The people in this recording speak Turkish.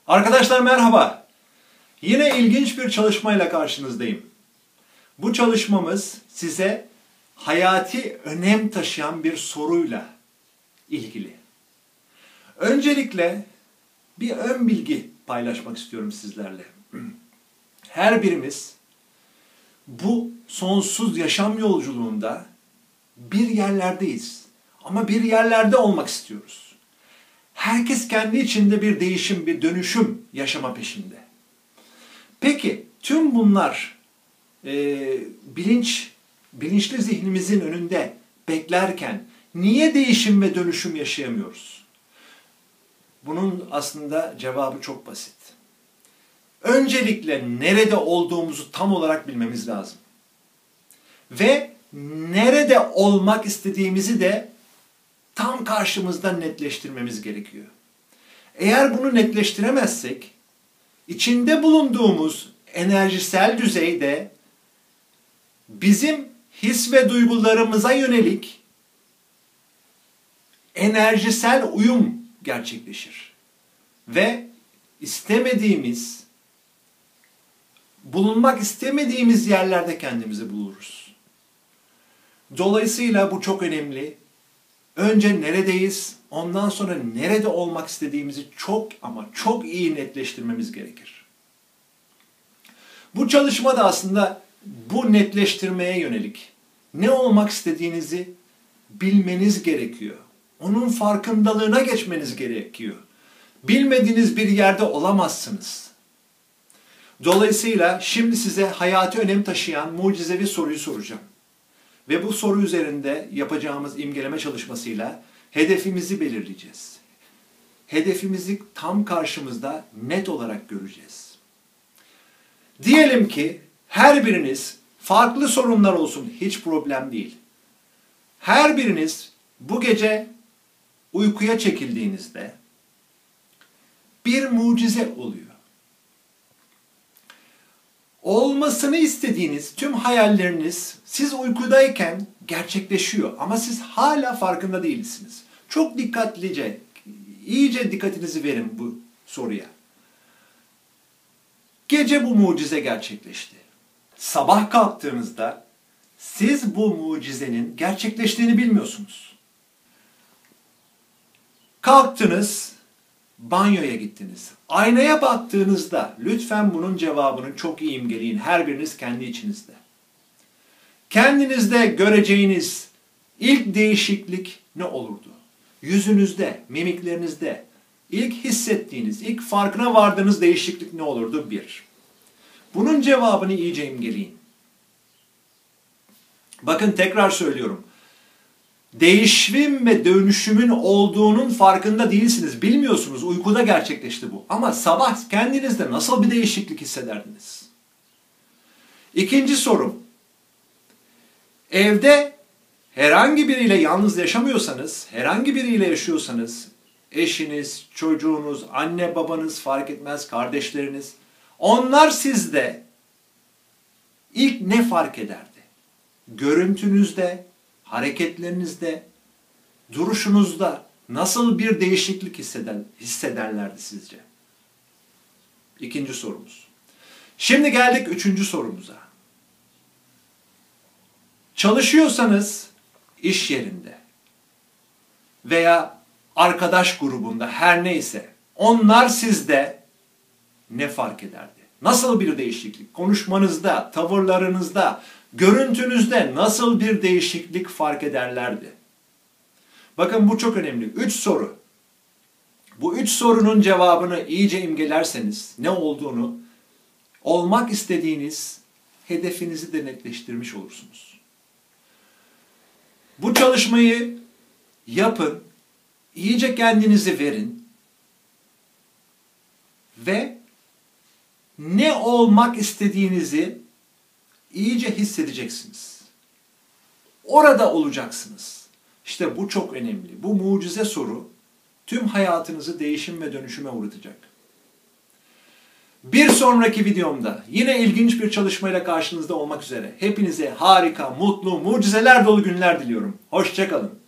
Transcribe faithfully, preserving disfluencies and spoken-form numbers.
Arkadaşlar merhaba. Yine ilginç bir çalışmayla karşınızdayım. Bu çalışmamız size hayati önem taşıyan bir soruyla ilgili. Öncelikle bir ön bilgi paylaşmak istiyorum sizlerle. Her birimiz bu sonsuz yaşam yolculuğunda bir yerlerdeyiz. Ama bir yerlerde olmak istiyoruz. Herkes kendi içinde bir değişim, bir dönüşüm yaşama peşinde. Peki tüm bunlar e, bilinç, bilinçli zihnimizin önünde beklerken niye değişim ve dönüşüm yaşayamıyoruz? Bunun aslında cevabı çok basit. Öncelikle nerede olduğumuzu tam olarak bilmemiz lazım. Ve nerede olmak istediğimizi de tam karşımızda netleştirmemiz gerekiyor. Eğer bunu netleştiremezsek, içinde bulunduğumuz enerjisel düzeyde bizim his ve duygularımıza yönelik enerjisel uyum gerçekleşir. Ve istemediğimiz, bulunmak istemediğimiz yerlerde kendimizi buluruz. Dolayısıyla bu çok önemli. Önce neredeyiz, ondan sonra nerede olmak istediğimizi çok ama çok iyi netleştirmemiz gerekir. Bu çalışma da aslında bu netleştirmeye yönelik. Ne olmak istediğinizi bilmeniz gerekiyor. Onun farkındalığına geçmeniz gerekiyor. Bilmediğiniz bir yerde olamazsınız. Dolayısıyla şimdi size hayati önem taşıyan mucizevi soruyu soracağım. Ve bu soru üzerinde yapacağımız imgeleme çalışmasıyla hedefimizi belirleyeceğiz. Hedefimizi tam karşımızda net olarak göreceğiz. Diyelim ki her biriniz farklı sorunlar olsun, hiç problem değil. Her biriniz bu gece uykuya çekildiğinizde bir mucize oluyor. Olmasını istediğiniz tüm hayalleriniz siz uykudayken gerçekleşiyor ama siz hala farkında değilsiniz. Çok dikkatlice, iyice dikkatinizi verin bu soruya. Gece bu mucize gerçekleşti. Sabah kalktığınızda siz bu mucizenin gerçekleştiğini bilmiyorsunuz. Kalktınız, banyoya gittiniz. Aynaya baktığınızda lütfen bunun cevabını çok iyi imgeleyin. Her biriniz kendi içinizde. Kendinizde göreceğiniz ilk değişiklik ne olurdu? Yüzünüzde, mimiklerinizde ilk hissettiğiniz, ilk farkına vardığınız değişiklik ne olurdu? Bir. Bunun cevabını iyice imgeleyin. Bakın tekrar söylüyorum. Değişim ve dönüşümün olduğunun farkında değilsiniz. Bilmiyorsunuz. Uykuda gerçekleşti bu. Ama sabah kendinizde nasıl bir değişiklik hissederdiniz? İkinci sorum. Evde herhangi biriyle yalnız yaşamıyorsanız, herhangi biriyle yaşıyorsanız, eşiniz, çocuğunuz, anne babanız fark etmez, kardeşleriniz, onlar sizde ilk ne fark ederdi? Görüntünüzde, hareketlerinizde, duruşunuzda nasıl bir değişiklik hisseder, hissederlerdi sizce? İkinci sorumuz. Şimdi geldik üçüncü sorumuza. Çalışıyorsanız iş yerinde veya arkadaş grubunda her neyse onlar sizde ne fark ederdi? Nasıl bir değişiklik? Konuşmanızda, tavırlarınızda, görüntünüzde nasıl bir değişiklik fark ederlerdi? Bakın bu çok önemli. Üç soru. Bu üç sorunun cevabını iyice imgelerseniz ne olduğunu, olmak istediğiniz hedefinizi de netleştirmiş olursunuz. Bu çalışmayı yapın, iyice kendinizi verin ve ne olmak istediğinizi iyice hissedeceksiniz. Orada olacaksınız. İşte bu çok önemli. Bu mucize soru tüm hayatınızı değişim ve dönüşüme uğratacak. Bir sonraki videomda yine ilginç bir çalışmayla karşınızda olmak üzere. Hepinize harika, mutlu, mucizeler dolu günler diliyorum. Hoşça kalın.